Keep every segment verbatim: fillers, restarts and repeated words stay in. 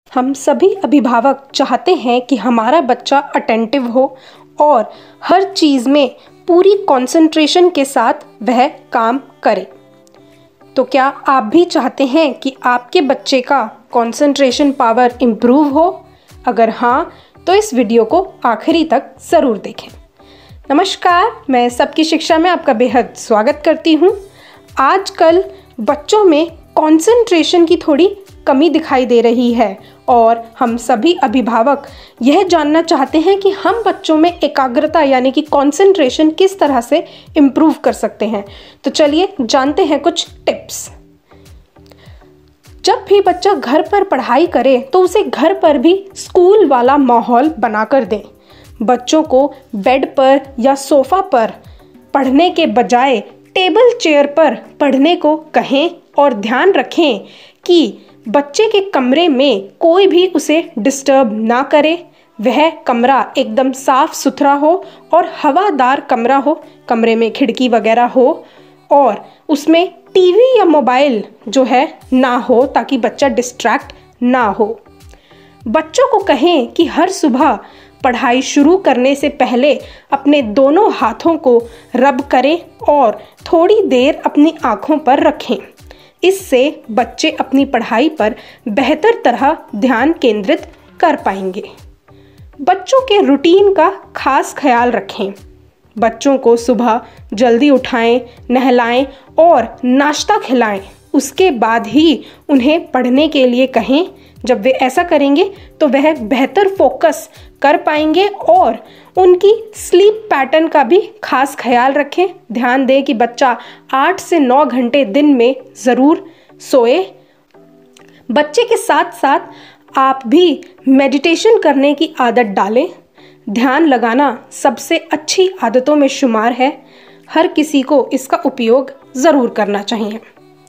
हम सभी अभिभावक चाहते हैं कि हमारा बच्चा अटेंटिव हो और हर चीज़ में पूरी कंसंट्रेशन के साथ वह काम करे। तो क्या आप भी चाहते हैं कि आपके बच्चे का कंसंट्रेशन पावर इम्प्रूव हो? अगर हाँ, तो इस वीडियो को आखिरी तक ज़रूर देखें। नमस्कार, मैं सबकी शिक्षा में आपका बेहद स्वागत करती हूँ। आजकल बच्चों में कंसंट्रेशन की थोड़ी कमी दिखाई दे रही है और हम सभी अभिभावक यह जानना चाहते हैं कि हम बच्चों में एकाग्रता यानी कि कंसंट्रेशन किस तरह से इम्प्रूव कर सकते हैं। तो चलिए जानते हैं कुछ टिप्स। जब भी बच्चा घर पर पढ़ाई करे तो उसे घर पर भी स्कूल वाला माहौल बनाकर दें। बच्चों को बेड पर या सोफ़ा पर पढ़ने के बजाय टेबल चेयर पर पढ़ने को कहें और ध्यान रखें कि बच्चे के कमरे में कोई भी उसे डिस्टर्ब ना करे। वह कमरा एकदम साफ सुथरा हो और हवादार कमरा हो, कमरे में खिड़की वगैरह हो और उसमें टीवी या मोबाइल जो है ना हो, ताकि बच्चा डिस्ट्रैक्ट ना हो। बच्चों को कहें कि हर सुबह पढ़ाई शुरू करने से पहले अपने दोनों हाथों को रब करें और थोड़ी देर अपनी आँखों पर रखें। इससे बच्चे अपनी पढ़ाई पर बेहतर तरह ध्यान केंद्रित कर पाएंगे। बच्चों के रूटीन का खास ख्याल रखें। बच्चों को सुबह जल्दी उठाएं, नहलाएं और नाश्ता खिलाएं। उसके बाद ही उन्हें पढ़ने के लिए कहें। जब वे ऐसा करेंगे तो वह बेहतर फोकस कर पाएंगे और उनकी स्लीप पैटर्न का भी खास ख्याल रखें। ध्यान दें कि बच्चा आठ से नौ घंटे दिन में ज़रूर सोए। बच्चे के साथ साथ आप भी मेडिटेशन करने की आदत डालें। ध्यान लगाना सबसे अच्छी आदतों में शुमार है। हर किसी को इसका उपयोग ज़रूर करना चाहिए।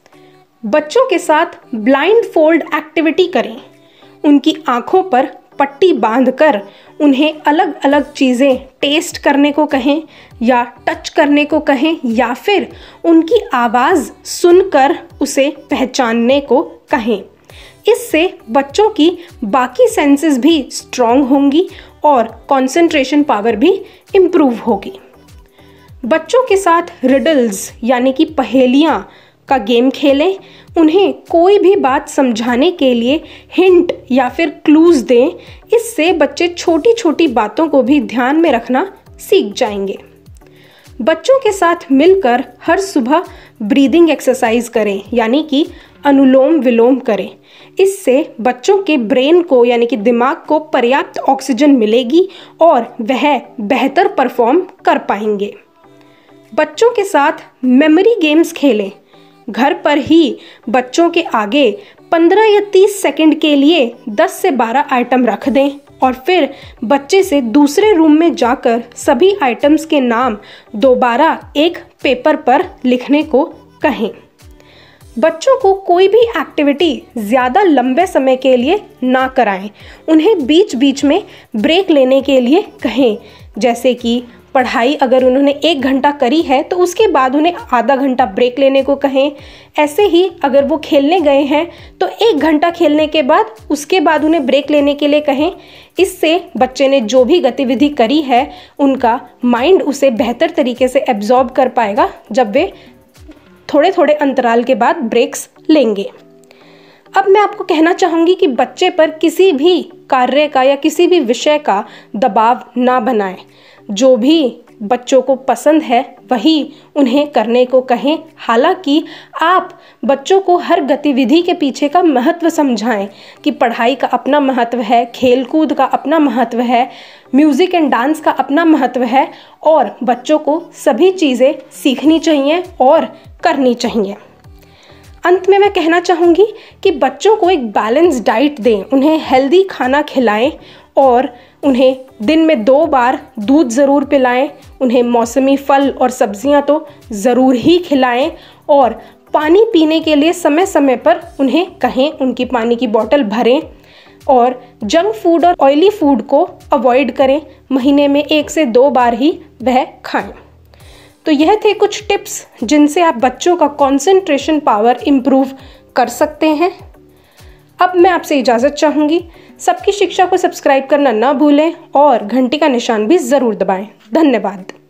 बच्चों के साथ ब्लाइंड फोल्ड एक्टिविटी करें। उनकी आँखों पर पट्टी बांधकर उन्हें अलग अलग चीज़ें टेस्ट करने को कहें या टच करने को कहें या फिर उनकी आवाज़ सुनकर उसे पहचानने को कहें। इससे बच्चों की बाकी सेंसेस भी स्ट्रॉन्ग होंगी और कंसंट्रेशन पावर भी इम्प्रूव होगी। बच्चों के साथ रिडल्स यानी कि पहेलियाँ का गेम खेलें। उन्हें कोई भी बात समझाने के लिए हिंट या फिर क्लूज़ दें। इससे बच्चे छोटी छोटी बातों को भी ध्यान में रखना सीख जाएंगे। बच्चों के साथ मिलकर हर सुबह ब्रीदिंग एक्सरसाइज करें यानी कि अनुलोम विलोम करें। इससे बच्चों के ब्रेन को यानी कि दिमाग को पर्याप्त ऑक्सीजन मिलेगी और वह बेहतर परफॉर्म कर पाएंगे। बच्चों के साथ मेमोरी गेम्स खेलें। घर पर ही बच्चों के आगे पंद्रह या तीस सेकंड के लिए दस से बारह आइटम रख दें और फिर बच्चे से दूसरे रूम में जाकर सभी आइटम्स के नाम दोबारा एक पेपर पर लिखने को कहें। बच्चों को कोई भी एक्टिविटी ज़्यादा लंबे समय के लिए ना कराएं। उन्हें बीच बीच में ब्रेक लेने के लिए कहें। जैसे कि पढ़ाई अगर उन्होंने एक घंटा करी है तो उसके बाद उन्हें आधा घंटा ब्रेक लेने को कहें। ऐसे ही अगर वो खेलने गए हैं तो एक घंटा खेलने के बाद उसके बाद उन्हें ब्रेक लेने के लिए कहें। इससे बच्चे ने जो भी गतिविधि करी है उनका माइंड उसे बेहतर तरीके से एब्जॉर्ब कर पाएगा जब वे थोड़े थोड़े अंतराल के बाद ब्रेक्स लेंगे। अब मैं आपको कहना चाहूँगी कि बच्चे पर किसी भी कार्य का या किसी भी विषय का दबाव ना बनाएं। जो भी बच्चों को पसंद है वही उन्हें करने को कहें। हालांकि आप बच्चों को हर गतिविधि के पीछे का महत्व समझाएं कि पढ़ाई का अपना महत्व है, खेलकूद का अपना महत्व है, म्यूज़िक एंड डांस का अपना महत्व है और बच्चों को सभी चीज़ें सीखनी चाहिए और करनी चाहिए। अंत में मैं कहना चाहूँगी कि बच्चों को एक बैलेंस डाइट दें। उन्हें हेल्दी खाना खिलाएं और उन्हें दिन में दो बार दूध ज़रूर पिलाएं। उन्हें मौसमी फल और सब्जियां तो ज़रूर ही खिलाएं और पानी पीने के लिए समय समय पर उन्हें कहें, उनकी पानी की बोतल भरें और जंक फूड और ऑयली फूड को अवॉइड करें। महीने में एक से दो बार ही वह खाएं। तो यह थे कुछ टिप्स जिनसे आप बच्चों का कंसंट्रेशन पावर इम्प्रूव कर सकते हैं। अब मैं आपसे इजाज़त चाहूँगी। सबकी शिक्षा को सब्सक्राइब करना ना भूलें और घंटी का निशान भी ज़रूर दबाएं। धन्यवाद।